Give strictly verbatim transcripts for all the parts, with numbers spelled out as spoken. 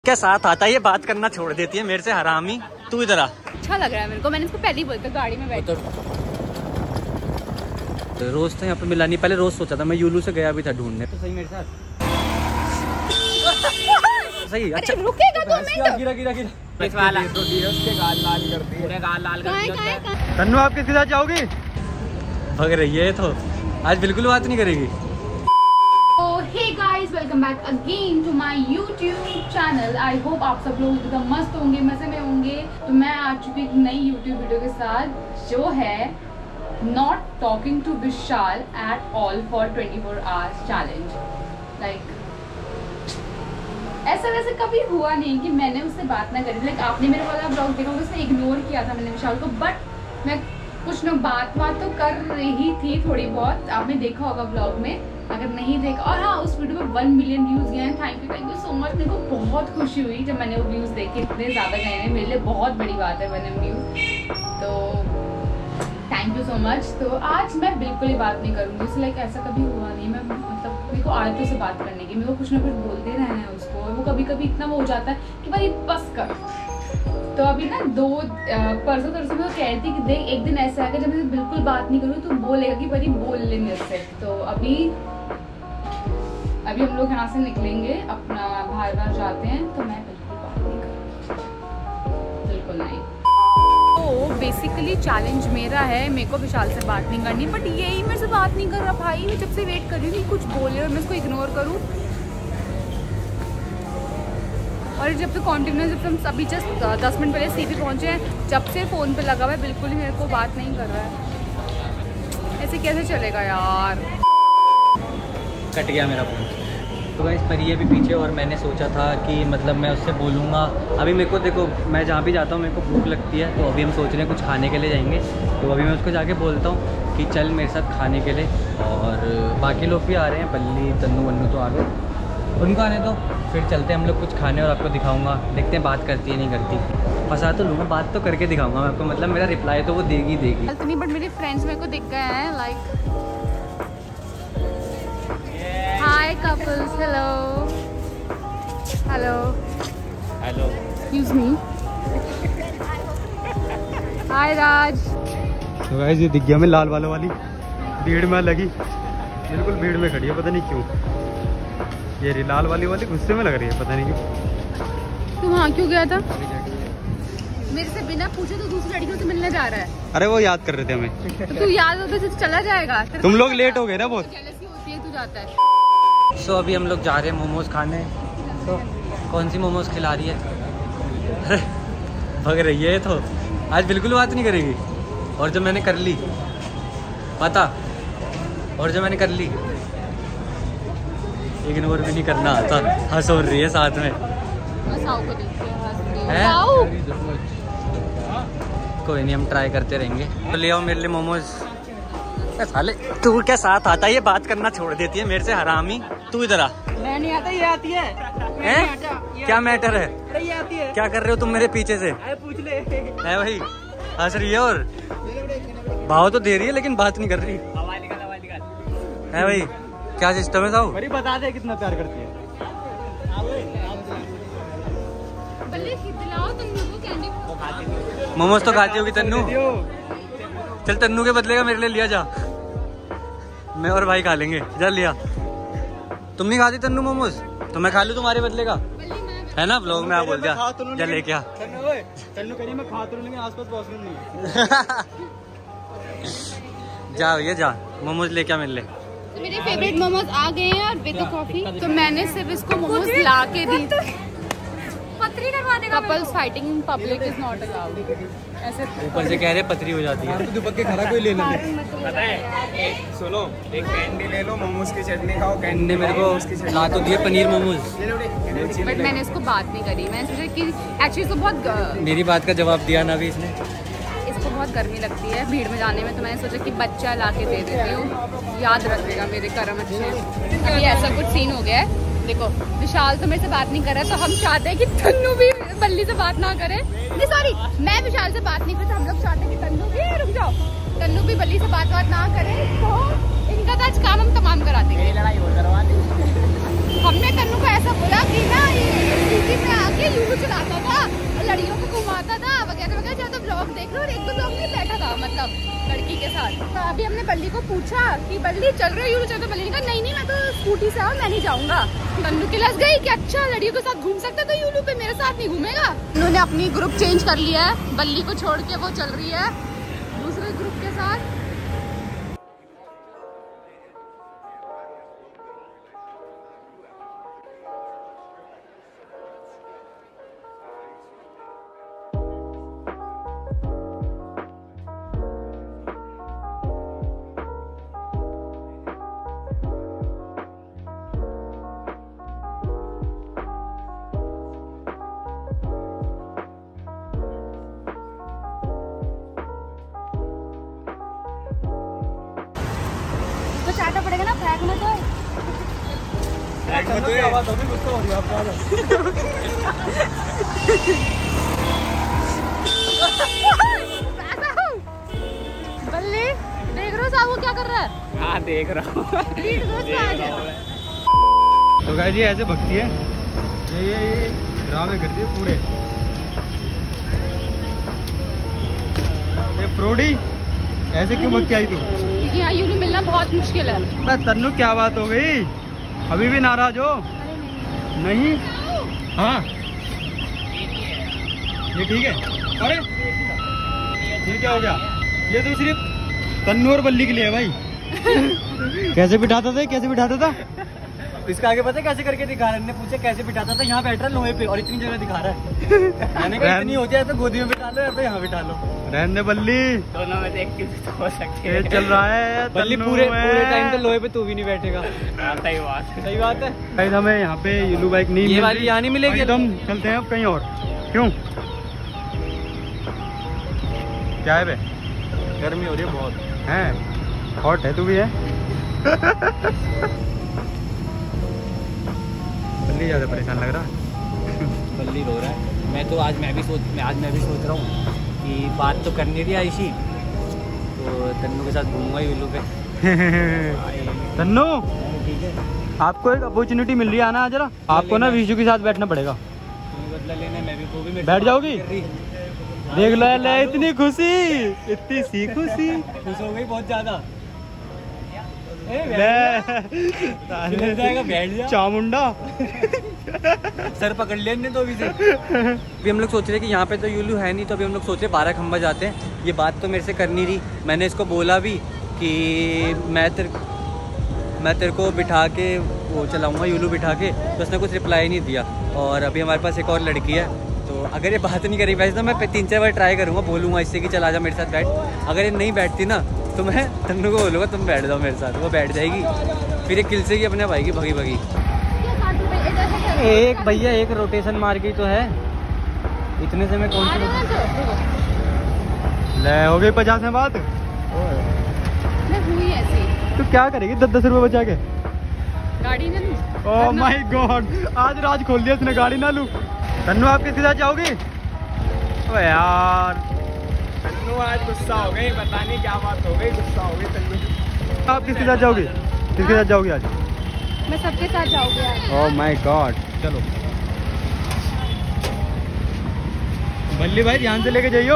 क्या साथ आता है ये बात करना छोड़ देती है मेरे से हरामी। तू इधर आ। अच्छा लग रहा है मेरे को, मैंने इसको पहले ही बोला था गाड़ी में बैठ। तो रोज तो यहाँ पे मिला नहीं, पहले रोज सोचा था मैं यूलू से गया भी था ढूंढने। तो सही मेरे साथ सही। अच्छा रुकेगा दो मिनट। गिरा गिरा गिरा इस वाला उसके गाल लाल करती है, पूरे गाल लाल करती है। तन्नू आप किसके साथ जाओगी? भग रही है तो आज बिल्कुल बात नहीं करेगी। Hey guys, welcome back again to my YouTube channel. I hope आप सब लोग एकदम मस्त होंगे, मजे में होंगे। तो मैं आ चुकी एक नई यूट्यूब वीडियो के साथ जो है not talking to Vishal at all for twenty four hours challenge. Like ऐसा वैसे कभी हुआ नहीं कि मैंने उससे बात ना करी। लाइक आपने मेरे वाला ब्लॉग देखा होगा, उसने इग्नोर किया था मैंने विशाल को, बट मैं कुछ ना बात बात तो कर रही थी थोड़ी बहुत। आपने देखा होगा ब्लॉग में, अगर नहीं देखा। और हाँ, उस वीडियो में वन मिलियन व्यूज गए हैं। Thank you thank you so much. मेरे को बहुत खुशी हुई जब मैंने वो व्यूज देखे, इतने ज़्यादा गए हैं मेरे लिए, बहुत बड़ी बात है वन एम व्यूज। तो थैंक यू सो मच। तो आज मैं बिल्कुल ही बात नहीं करूँगी उससे। लाइक ऐसा कभी हुआ नहीं। मैं मतलब मेरे को आदत है उससे बात करने की, मेरे को कुछ ना कुछ बोलते रहना है उसको। वो कभी कभी इतना वो हो जाता है कि भाई बस कर। तो अभी ना दो परसों तरसों में वो कह रही थी कि देख एक दिन ऐसा आएगा जब मैं बिल्कुल बात नहीं करूँ तो बोलेगा कि परी बोल ले मेरे से। तो अभी अभी हम लोग यहाँ से निकलेंगे, अपना बाहर बाहर जाते हैं। तो मैं बिल्कुल बात नहीं करूँगी, बिल्कुल नहीं। तो बेसिकली चैलेंज मेरा है, मेरे को विशाल से बात नहीं करनी, बट यही मेरे से बात नहीं कर रहा भाई। मैं जब से वेट कर रही हूँ कि कुछ बोले और मैं उसको इग्नोर करूँ। और जब से कॉन्टिन्यूस, जब से हम अभी जस्ट दस मिनट पहले सीपी पहुँचे हैं, जब से फ़ोन पे लगा हुआ है, बिल्कुल ही मेरे को बात नहीं कर रहा है। ऐसे कैसे चलेगा यार। कट गया मेरा फोन। तो गाइस परी है भी पीछे, और मैंने सोचा था कि मतलब मैं उससे बोलूँगा। अभी मेरे को देखो, मैं जहाँ भी जाता हूँ मेरे को भूख लगती है, तो अभी हम सोच रहे हैं कुछ खाने के लिए जाएंगे। तो अभी मैं उसको जाके बोलता हूँ कि चल मेरे साथ खाने के लिए। और बाकी लोग भी आ रहे हैं, बल्ली तन्नू वन्नू तो आ गए, उनको आने दो, फिर चलते हैं हम लोग कुछ खाने। और आपको दिखाऊंगा, देखते हैं बात करती है नहीं करती। फंसा तो लूँगा, बात तो करके दिखाऊंगा मैं आपको। मतलब मेरा रिप्लाई तो वो देगी देगी नहीं, बट मेरे फ्रेंड्स मेरे को दिख गए हैं। Like hi couples, hello hello hello excuse me, hi Raj. तो गाइस ये दिख गया मैं लाल वालों वाली भीड़ में लगी, बिल्कुल भीड़ में खड़ी है, पता नहीं क्यों। ये रही लाल वाली वाली गुस्से में लग रही है, पता नहीं क्यों। तू वहाँ क्यों गया था? मेरे से बिना पूछे तो दूसरी लड़कियों से मिलने जा रहा है। अरे वो याद कर रहे थे हमें। तो तू याद होता तो चला जाएगा। तुम लोग लेट हो गए ना बहुत। जेलसी होती है, तू जाता है। सो so, अभी हम लोग जा रहे हैं मोमोज खाने। तो कौन सी मोमोज खिला रही है? भग रही है तो आज बिल्कुल बात नहीं करेगी। और जो मैंने कर ली पता, और जो मैंने कर ली इग्नोर भी नहीं करना आता। हंस हो रही है साथ में। है? कोई नहीं, हम ट्राई करते रहेंगे। तो ले आओ मेरे लिए मोमोज। साले तू क्या साथ आता है ये बात करना छोड़ देती है मेरे से हरामी। तू इधर आ। मैं नहीं आता, ये आती है। हैं? क्या मैटर है? अरे ये आती है। क्या कर रहे हो तुम मेरे पीछे से? अरे पूछ ले। है भाई, हंस रही है और भाव तो दे रही है लेकिन बात नहीं कर रही है भाई। क्या सिस्टम है साहब? अरे बता दे कितना प्यार करती है। मोमोज तो खाती होगी तन्नू। चल तन्नू के बदले का मेरे लिए लिया जा, मैं और भाई खा लेंगे। जा लिया। तुम नहीं खाती तन्नू मोमोज तो मैं खा लूँ तुम्हारे बदले का, है ना? ब्लॉग में आप बोल दिया। जा ले क्या तन्नू करिए मैं खा तो लूँ, लेकिन आसपास वॉशरूम नहीं। जा भैया जा, मोमोज लेके आ मेरे लिए। तो मेरे फेवरेट मोमोज आ गए हैं और विद कॉफी। तो मैंने सिर्फ इसको मोमोज ला के दी। पतरी करवा देगा। Couples fighting in public is not allowed. ऐसे ऊपर से कह रहे पतरी हो जाती है। तो पक्के खड़ा कोई ले लो। पता है, एक सुनो, एक कैंडी ले लो, मोमोज की चटनी खाओ। कैंडी मेरे को ला तो दिए पनीर मोमोज, बट मैंने इसको बात नहीं करी। मैंने सोचा कि एक्चुअली इसको बहुत, मेरी बात का जवाब दिया ना अभी इसने। इसको बहुत गर्मी लगती है भीड़ में जाने में, तो मैंने सोचा कि बच्चा ला के दे देती हूँ, याद रखेगा मेरे कर्म अच्छे। अभी ऐसा कुछ सीन हो गया है। देखो विशाल तो मेरे से बात नहीं कर रहा, तो हम चाहते हैं कि तन्नू भी बल्ली से बात ना करे। नहीं सॉरी, मैं विशाल से बात नहीं करता। हम लोग चाहते हैं कि तन्नू भी, रुक जाओ, तन्नू भी बल्ली से बात बात ना करे। तो इनका तो आज काम हम तमाम करा देंगे। लड़ाई और करवा देंगे। हमने तन्नू को ऐसा बोला कि ना ये स्कूटी में आके यूं चलाता था, लड़कियों को घुमाता था वगैरह वगैरह। ज्यादा ब्लॉग देख लो और एक दो ब्लॉग में बैठा था मतलब लड़की के साथ। तो अभी हमने बल्ली को पूछा कि बल्ली चल रहे यूं चल, तो बल्ली ने कहा नहीं नहीं मैं तो स्कूटी से आऊँ, मैं नहीं जाऊंगा। तन्नू के लस गई कि अच्छा लड़कियों के साथ घूम सकता तो यूलू पे मेरे साथ नहीं घूमेगा। उन्होंने अपनी ग्रुप चेंज कर लिया है, बल्ली को छोड़ के वो चल रही है दूसरे ग्रुप के साथ। तो चाटा पड़ेगा ना, फेंक में तो बैग में तो ये आवाज होगी गुस्सा हो रही है आपको। बल्ली देख रहे हो साहब वो क्या कर रहा है? हाँ देख रहा हूँ। तो गाइस ये ऐसे भगती है, ये ये ये ड्रामे करती है पूरे। ये फ्रोडी ऐसे क्यों भगती आई तू? क्योंकि यहाँ यूलू मिलना बहुत मुश्किल है। बस तन्नू क्या बात हो गई, अभी भी नाराज हो? नहीं हाँ ये ठीक है। अरे ये क्या हो गया? ये तो सिर्फ तन्नू और बल्ली के लिए है भाई। कैसे बिठाता था कैसे बिठाता था? इसका आगे पता है कैसे करके दिखा रहा है? ने पूछा कैसे बिठाता था, यहाँ बैठ रहा है लोहे पे और इतनी जगह दिखा रहा है। मैंने कहा इतनी होती है तो गोदी में बिठा लो या तो यहाँ बिठा लो। रहने बल्ली, दोनों में से एक किसी तो हो सकती ये है। चल रहा है बल्ली पूरे पूरे टाइम तो लोहे पे तू भी नहीं बैठेगा। हाँ, सही बात है। सही बात है। गाइस हमें यहाँ पे यूलू बाइक नहीं ये मिल वाली रही। यहाँ नहीं मिलेगी। एकदम चलते हैं अब कहीं और। क्यों क्या है बे? गर्मी हो रही है बहुत। हैं हॉट है तू भी है। बल्ली ज्यादा परेशान लग रहा। बल्ली रो रहा है। मैं तो आज मैं भी सोच मैं आज मैं भी सोच रहा हूँ कि बात तो करनी थी आयशी, तो तन्नू के साथ घूमूंगा यूलू पे। तन्नू ठीक है, आपको एक अपॉर्चुनिटी मिल रही है आना जरा। आपको ना विशु के साथ बैठना पड़ेगा। तुम्हें बदला लेना है, मैं भी वो भी मेरे बैठ साथ जाओगी? कर रही। देख लो ले इतनी खुशी, इतनी सी खुशी। खुश हो गई बहुत ज्यादा। ले जाएगा बैठ जा। चामुंडा सर पकड़ लिया इनने तो अभी से। अभी हम लोग सोच रहे हैं कि यहाँ पे तो यूलू है नहीं, तो अभी हम लोग सोच रहे बारह खंबा जाते हैं। ये बात तो मेरे से करनी रही, मैंने इसको बोला भी कि मैं तेरे मैं तेरे को बिठा के वो चलाऊँगा यूलू बिठा के, तो उसने कुछ रिप्लाई नहीं दिया। और अभी हमारे पास एक और लड़की है, तो अगर ये बात नहीं करी वैसे तो मैं तीन चार बार ट्राई करूँगा, बोलूँगा इससे कि चला जा मेरे साथ बैठ। अगर ये नहीं बैठती ना तो मैं तन्नू को बोलूँगा तुम बैठ जाओ मेरे साथ, वो बैठ जाएगी। फिर ये किल से ही अपने भाई की भगी भगी। एक भैया एक रोटेशन मार गई तो है, इतने से मैं कौन सी ले हो गई पचास में बात। हुई ऐसी तो क्या करेगी दस दस रुपए बचा के? गाड़ी ने ओह माय गॉड, आज राज खोल दिया इसने, गाड़ी ना लूं। तन्नू आप किसके साथ जाओगी? ओ यार तन्नू आज गुस्सा हो गई, पता नहीं क्या बात हो गई, गुस्सा हो गई तन्नू। आप किसके साथ जाओगी? किसके साथ जाओगी आज? मैं सबके साथ जाऊंगी। ओह माय गॉड, चलो बल्ली भाई ध्यान से लेके जाइयो।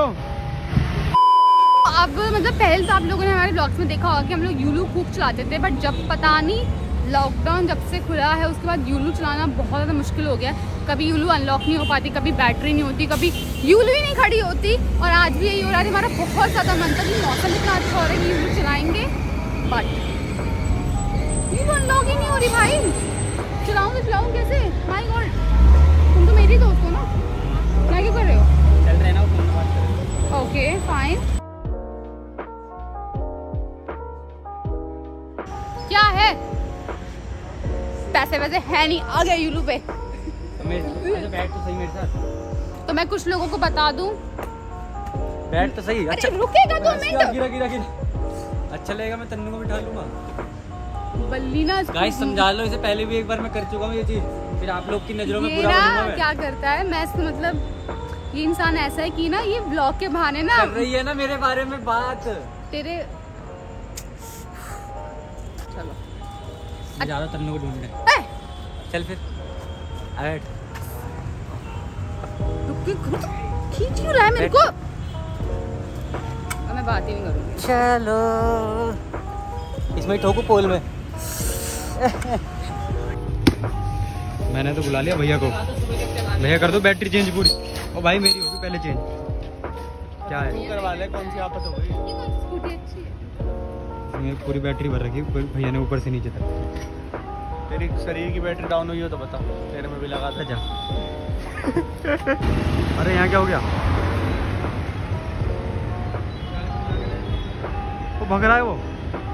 अब मतलब पहले तो आप लोगों ने हमारे ब्लॉग्स में देखा होगा कि हम लोग यूलू खूब चलाते थे, बट जब पता नहीं लॉकडाउन जब से खुला है उसके बाद यूलू चलाना बहुत ज़्यादा मुश्किल हो गया। कभी यूलू अनलॉक नहीं हो पाती, कभी बैटरी नहीं होती, कभी यूलू ही नहीं खड़ी होती। और आज भी यही हो रहा है। हमारा बहुत ज़्यादा मन था कि मौसम इतना अच्छा हो रहा है कि यूलू चलाएंगे, बट यूलू अनलॉक ही नहीं हो रही भाई। चलाऊँ तो चलाऊँ कैसे? माय गॉड, तुम तो मेरी दोस्त हो ना, क्या क्यों कर रहे हो? चल रहे ना वो फोन में बात कर रहे हैं। Okay fine. क्या है? पैसे वैसे है नहीं, आ गए यूलू पे। तो मेरे अच्छा बैठ तो सही मेरे साथ, तो मैं कुछ लोगों को बता दूं। बैठ तो सही। अरे अच्छा रुकेगा दो गिरा मिनट। गिरा गिरा गिरा। अच्छा लगेगा, मैं तन्नू को बिठा लूंगा। बल्ली ना गाइस समझा लो इसे, पहले भी एक बार मैं कर चुका हूँ ये चीज, फिर आप लोग की नजरों में ये बुरा बनूंगा ना मैं। क्या करता है, मैं इसको मतलब ये इंसान ऐसा है कि ना ये ब्लॉग के बहाने ना कर रही है ना मेरे बारे में बात। तेरे चलो मैं जा रहा हूँ तन्नू को ढूंढने। ए, चल फिर बैठ। खींच क्यों रहा है मेरे को? अब मैं बात ही नहीं करूँगी। चलो इसमें ठोकू पोल में। मैंने तो बुला लिया भैया को। भैया कर दो बैटरी चेंज पूरी। ओ भाई मेरी होगी पहले चेंज। क्या है करवा ले, कौन सी आफत हो गई? ये कौन सी स्कूटी अच्छी है? मेरी पूरी बैटरी भर रखी है भैया ने ऊपर से नीचे तक। तेरी शरीर की बैटरी डाउन हुई हो तो बता, तेरे में भी लगा था। जा। अरे यहाँ क्या हो गया? वो भग रहा है वो।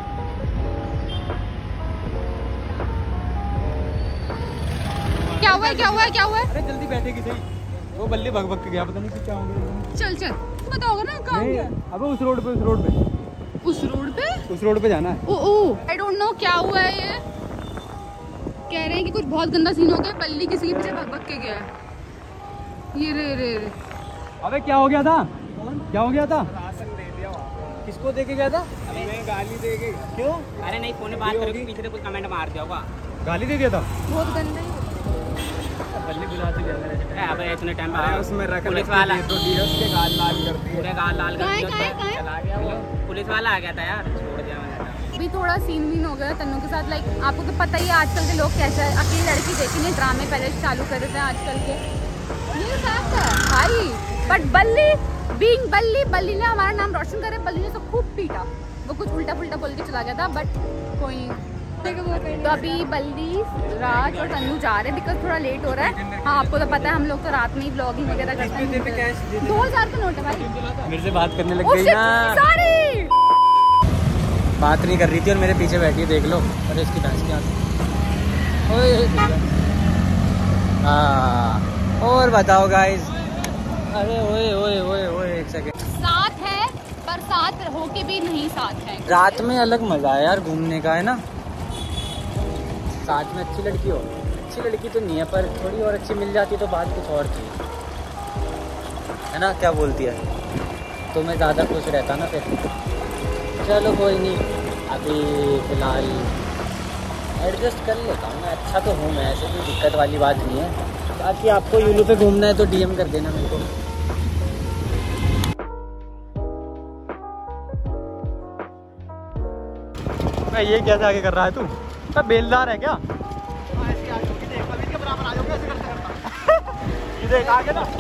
क्या हुआ है क्या हुआ है क्या हुआ है? अरे जल्दी बैठेगी सही। वो बल्ले भग भग के गया, पता नहीं क्या हो गया। चल चल बताओगे ना कहाँ गया? अबे उस रोड पे उस रोड पे उस रोड पे उस रोड पे जाना है। ओ ओ आई डोंट नो क्या हुआ है। ये कह रहे हैं कि कुछ बहुत गंदा सीन हो गया, बल्ली किसी के पीछे भग भग के गया है। ये रे रे रे अबे क्या हो गया था? क्या हो गया था? राशन दे दिया वहाँ। किसको दे के गया था? मैं गाली दे गई। क्यों अरे नहीं, फोन में बात करोगे पीछे से कुछ कमेंट मार दिया होगा। गाली दे दिया था? बहुत गंदा है। बल्ली बुलाते गया मेरे से। अब इतने टाइम अरे उसमें रख पुलिस वाला तो दिया, उसके गाल लाल कर दिए। पूरे गाल लाल कर कहाँ है, दिया कहाँ है, उसका। कहाँ है? चला गया वो। पुलिस वाला आ गया था यार, छोड़ दिया मैंने। अभी थोड़ा सीन वीन हो गया तन्नू के साथ। लाइक आपको तो पता ही है आजकल के लोग कैसे है। अकेली लड़की देखेंगे ड्रामे पहले चालू कर देते हैं आजकल के। ये फैक्ट है भाई। बट बल्ली बीइंग बल्ली बल्ली ने हमारा नाम रोशन करे। बल्ली ने तो खूब पीटा। वो कुछ उल्टा पुल्टा बोल के चला गया था, बट कोई नहीं। तो अभी बल्ली राज और तन्नू जा रहे हैं बिकॉज थोड़ा लेट हो रहा है। हाँ आपको तो पता है हम लोग तो रात में ही ब्लॉगिंग वगैरह करते हैं। दो हजार का नोट है भाई। मेरे से बात करने लग Oh गई shit, ना। sorry! बात नहीं कर रही थी और मेरे पीछे बैठी है, देख लो। अरे इसकी भैंस क्या हाँ। और बताओ गाइस। अरे ओए ओए ओए ओए एक सेकंड। साथ है पर साथ होके भी नहीं साथ है। रात में अलग मजा है यार घूमने का, है ना। साथ में अच्छी लड़की हो। अच्छी लड़की तो नहीं है पर थोड़ी और अच्छी मिल जाती तो बात कुछ और थी, है ना। क्या बोलती है? तो मैं ज़्यादा खुश रहता ना फिर। चलो कोई नहीं, अभी फ़िलहाल एडजस्ट कर लेता हूँ मैं। अच्छा तो हूँ मैं, ऐसे कोई दिक्कत वाली बात नहीं है। बाकी आपको यूलू पे घूमना है तो डीएम कर देना मेरे को। मैं ये कैसे आगे कर रहा है तू? क्या बेलदार है क्या? ये देख आगे ना।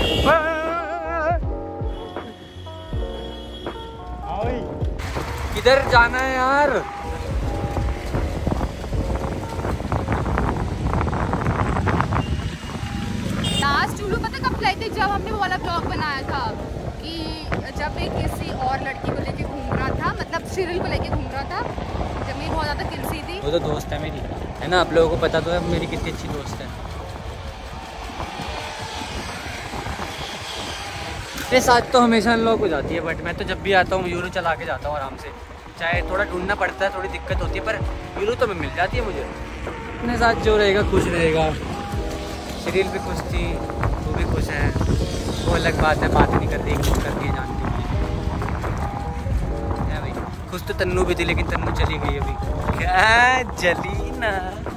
किधर जाना है यार? लास्ट चूलू पता कब लाए थे? जब हमने वो वाला ब्लॉग बनाया था कि जब एक किसी और लड़की को लेके घूम रहा था, मतलब शिरिल को लेके घूम रहा था, जब मेरी बहुत ज़्यादा किलसी थी। वो तो दोस्त है मेरी, है ना। आप लोगों को पता तो है मेरी कितनी अच्छी दोस्त है। मेरे साथ तो हमेशा अनलॉक हो जाती है, बट मैं तो जब भी आता हूँ यूरो चला के जाता हूँ आराम से। चाहे थोड़ा ढूंढना पड़ता है, थोड़ी दिक्कत होती है, पर यूरो तो मिल जाती है मुझे। अपने साथ जो रहेगा खुश रहेगा। शरीर भी खुश थी, वो भी खुश है, वो अलग बात है। बात नहीं कर रही, कुछ कर रही है, जानती है भाई। खुश तो तन्नू भी थी, लेकिन तन्नू चली गई अभी। क्या जली ना।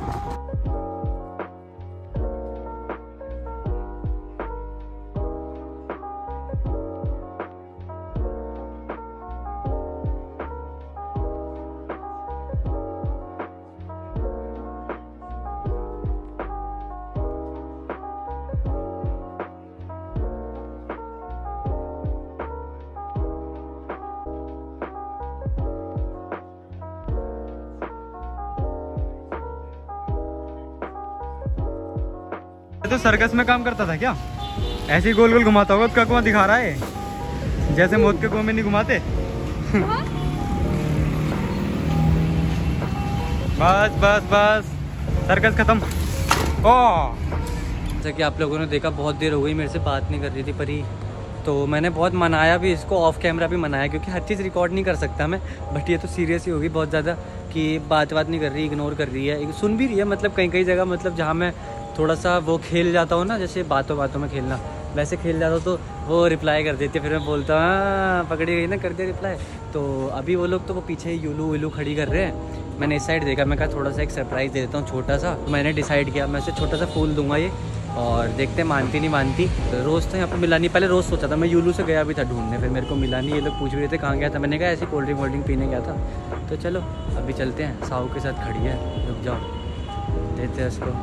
तो सर्कस में काम करता था क्या? ऐसे ही गोल गोल घुमाता होगा। उसका कुआं दिखा रहा है जैसे मौत के कुएं में नहीं घुमाते। बस बस बस सर्कस खत्म। ओह, जैसा कि आप लोगों ने देखा बहुत देर हो गई मेरे से बात नहीं कर रही थी परी। तो मैंने बहुत मनाया भी इसको, ऑफ कैमरा भी मनाया, क्योंकि हर चीज़ रिकॉर्ड नहीं कर सकता मैं। बट ये तो सीरियस ही होगी बहुत ज़्यादा कि बात बात नहीं कर रही, इग्नोर कर रही है, सुन भी रही है। मतलब कई कई जगह मतलब जहाँ मैं थोड़ा सा वो खेल जाता हूँ ना, जैसे बातों बातों में खेलना, वैसे खेल जाता हूँ तो वो रिप्लाई कर देती है। फिर मैं बोलता हूँ हाँ पकड़ी गई ना, कर दिया रिप्लाई। तो अभी वो लोग तो वो पीछे यूलू वूलू खड़ी कर रहे हैं मैंने इस साइड देखा, मैं कहा थोड़ा सा एक सरप्राइज़ दे देता हूँ छोटा सा। तो मैंने डिसाइड किया मैं उसे छोटा सा फूल दूंगा ये, और देखते मानती नहीं मानती। रोज़ तो यहाँ पे मिला नहीं, पहले रोज़ सोचा था मैं, यूलू से गया भी था ढूंढने, फिर मेरे को मिला नहीं। ये लोग पूछ भी रहे थे कहाँ गया था, मैंने कहा ऐसी कोल्ड ड्रिंक वोल्ड ड्रिंक पीने गया था। तो चलो अभी चलते हैं, साहू के साथ खड़ी है, रुक जाओ देते हैं उसको।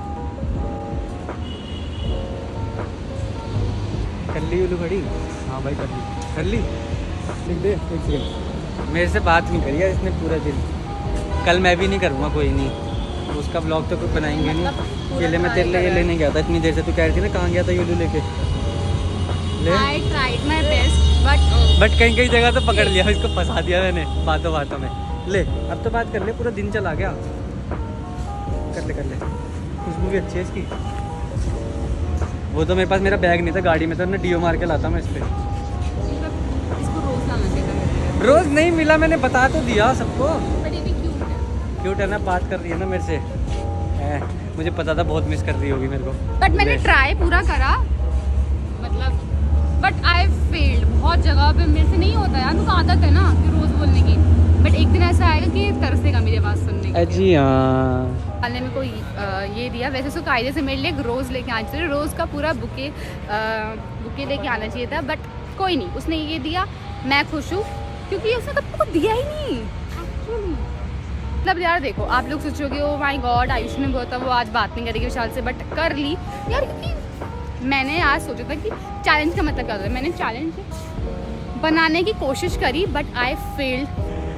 कर ली यूलू खड़ी? हाँ भाई कर ली, कर ली, लिख दे एक सेकंड। मेरे से बात नहीं करी यार इसने पूरा दिन, कल मैं भी नहीं करूँगा, कोई नहीं, उसका ब्लॉग तो कोई बनाएंगे नहीं। ये ले मैं तेरे लिए ये लेने गया था इतनी देर से, तू कह रही थी ना कहाँ गया था यूलू लेके। ले I tried my best, but but कहीं कहीं जगह तो पकड़ लिया, इसको फंसा दिया मैंने बातों बातों में। ले अब तो बात कर ले, पूरा दिन चला गया। कर ले कर ले, खुशबू भी अच्छी है इसकी। वो तो मेरे पास मेरा बैग नहीं था गाड़ी में, तो मैं डीओ मार के लाता मैं इस पर। इसको रोज लाना चाहिए। रोज़ नहीं मिला, मैंने बता तो दिया सबको। But ये भी cute है। क्यूट है ना, बात कर रही है ना मेरे से। है, मुझे पता था बहुत मिस कर रही होगी मेरे को। बट मैंने ट्राई पूरा करा, मतलब बट आई फेल्ड बहुत जगह पे। मेरे से नहीं होता यार, मुझे आदत है ना कि रोज बोलने की, बट एक दिन ऐसा आएगा कि तरसेगा मेरे पास सुनने के। जी हाँ, वाले में कोई ये दिया, वैसे उसको कायदे से मेरे लिए एक रोज़ लेके आना चाहिए, रोज़ का पूरा बुके बुके लेके आना चाहिए था, बट कोई नहीं, उसने ये दिया, मैं खुश हूँ क्योंकि उसने कब कुछ दिया ही नहीं एक्चुअली। मतलब यार देखो, आप लोग सोचोगे ओ माय गॉड आयुष ने बोला था वो आज बात नहीं करेगी विशाल से, बट कर ली यार, क्योंकि मैंने आज सोचा था कि चैलेंज का मतलब क्या होता है। मैंने चैलेंज बनाने की कोशिश करी, but I failed.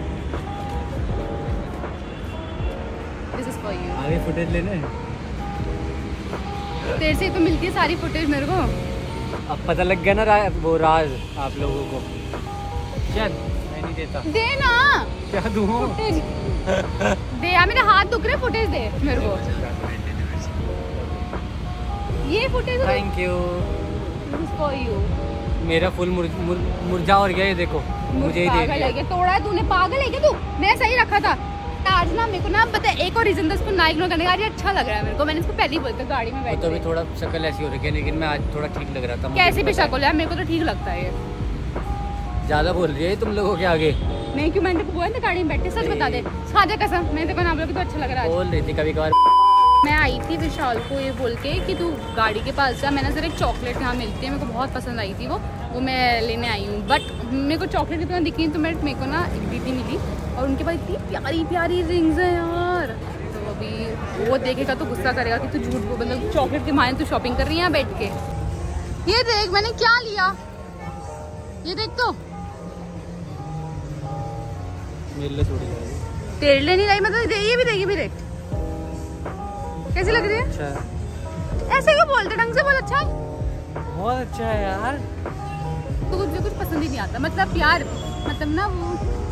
This is for you. आगे फुटेज लेने हैं। तेरे से तो मिलती है सारी फुटेज मेरे को। अब पता लग गया ना रा, वो राज आप लोगों को। क्या मैं नहीं देता, दे ना क्या दूँ? फुटेज दे यार, मेरे हाथ दुख रहे, फुटेज दे मेरे को। ये footage thank you. For you. मेरा फुल मुर, मुर, मुरझा और गया ये देखो, मुझे ही दे पागल है दिया। क्या? तोड़ा है तूने, पागल है क्या तू? मैं सही रखा था। आज ना मेरे को ना पता है एक और रीजन था इसको ना इग्नोर करने का, आज ये अच्छा लग रहा है मेरे को। मैंने इसको पहले ही बोला था गाड़ी में वो बैठ तो अभी के। थोड़ा शक्ल ऐसी हो रही है, लेकिन मैं आज थोड़ा ठीक लग रहा था। मुझे कैसे भी पता है। शक्ल है, मेरे को तो ठीक लगता है ये। ज्यादा बोल रही है तुम लोगों के आगे। नहीं क्यों, मैंने बोला था गाड़ी में बैठे, सच बता दे, खा जा कसम, मैंने देखो नाम लोग तो अच्छा लग रहा है आज। बोल रही थी कभी कभार। मैं आई थी विशाल को ये बोल के कि तू गाड़ी के पास जा, मैंने सर एक चॉकलेट यहाँ मिलती है, मेरे को बहुत पसंद आई थी वो वो मैं लेने आई हूँ, बट मेरे को चॉकलेट इतना दिखी तो मेरे मेरे को ना एक दीदी मिली और उनके पास इतनी प्यारी प्यारी रिंग्स हैं यार। तो अभी वो देखेगा तो गुस्सा करेगा कि तू झूठ बोल, मतलब चॉकलेट के मायने तू शॉपिंग कर रही है यहाँ बैठ के। ये देख मैंने क्या लिया, ये देख तो मेरे लिए थोड़ी है। तेरे लिए नहीं लाई, मतलब ये भी देगी भी देख कैसी लग रही है। अच्छा, ऐसे क्यों बोलते, ढंग से बोल। अच्छा है, बहुत अच्छा है यार। तो मुझे कुछ पसंद ही नहीं आता, मतलब यार मतलब ना वो